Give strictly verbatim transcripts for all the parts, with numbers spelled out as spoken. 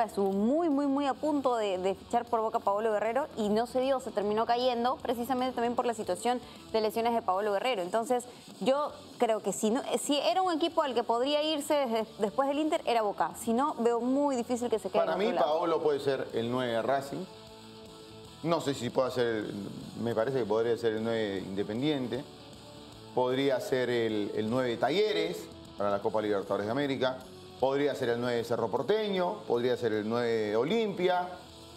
estuvo muy, muy, muy a punto de, de fichar por Boca a Paolo Guerrero y no se dio, se terminó cayendo precisamente también por la situación de lesiones de Paolo Guerrero. Entonces, yo creo que si, no, si era un equipo al que podría irse desde, después del Inter, era Boca. Si no, veo muy difícil que se quede. Para mí, Paolo puede ser el nueve de Racing. No sé si puede ser, me parece que podría ser el nueve Independiente. Podría ser el, el nueve de Talleres para la Copa Libertadores de América. Podría ser el nueve de Cerro Porteño. Podría ser el nueve de Olimpia.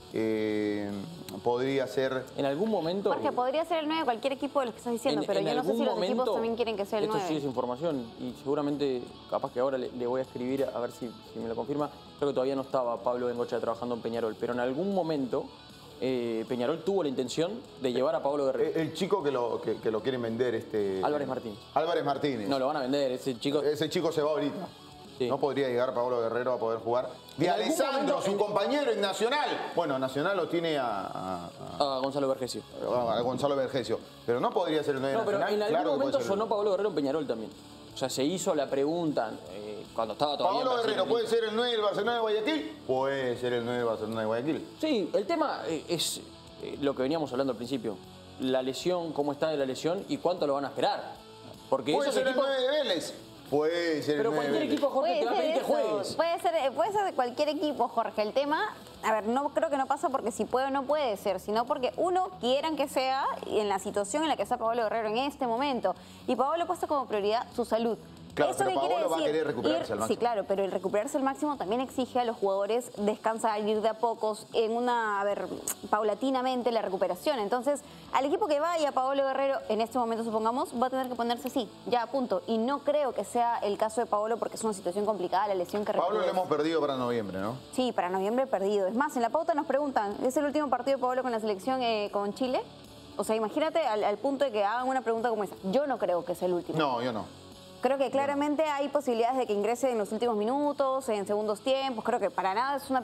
Eh, podría ser... En algún momento... Jorge, podría ser el nueve de cualquier equipo de los que estás diciendo, en, pero en yo no sé si los momento, equipos también quieren que sea el esto nueve. Esto sí es información y seguramente, capaz que ahora le, le voy a escribir a ver si, si me lo confirma. Creo que todavía no estaba Pablo Bengochea trabajando en Peñarol, pero en algún momento eh, Peñarol tuvo la intención de llevar a Paolo Guerrero. El, el chico que lo, que, que lo quieren vender, este... Álvarez Martínez. Álvarez Martínez. No, lo van a vender, ese chico... Ese chico se va ahorita. Sí. No podría llegar Paolo Guerrero a poder jugar. De Alessandro, su compañero en Nacional. Bueno, Nacional lo tiene a... A, a, a Gonzalo Vergesio. A, a Gonzalo Vergesio. Pero no podría ser el nueve no, Nacional. Pero en algún claro momento sonó Paolo Guerrero en Peñarol también. O sea, se hizo la pregunta eh, cuando estaba todavía Paolo en Brasil, Guerrero, ¿puede ser el nueve del Barcelona de Guayaquil? Puede ser el nueve del Barcelona de Guayaquil. Sí, el tema eh, es eh, lo que veníamos hablando al principio. La lesión, cómo está de la lesión y cuánto lo van a esperar. Porque ¿Puede esos ser equipos... el nueve de Vélez? Puede ser Pero el cualquier equipo, Jorge, te va a pedir que juegues. Puede ser, puede ser de cualquier equipo, Jorge. El tema, a ver, no creo que no pasa porque si puede o no puede ser, sino porque uno quieran que sea en la situación en la que está Paolo Guerrero en este momento. Y Paolo puesto como prioridad su salud. Claro, ¿Eso pero qué quiere Paolo va a decir? querer recuperarse Ir, al máximo. Sí, claro, pero el recuperarse al máximo también exige a los jugadores descansar, ir de a pocos, en una, a ver, paulatinamente la recuperación. Entonces, al equipo que vaya Paolo Guerrero, en este momento supongamos, va a tener que ponerse así, ya a punto. Y no creo que sea el caso de Paolo porque es una situación complicada, la lesión que Paolo recuerda. lo hemos perdido para noviembre, ¿no? Sí, para noviembre perdido. Es más, en la pauta nos preguntan, ¿es el último partido de Paolo con la selección eh, con Chile? O sea, imagínate al, al punto de que hagan una pregunta como esa. Yo no creo que sea el último. No, yo no. Creo que claramente hay posibilidades de que ingrese en los últimos minutos, en segundos tiempos. Creo que para nada es una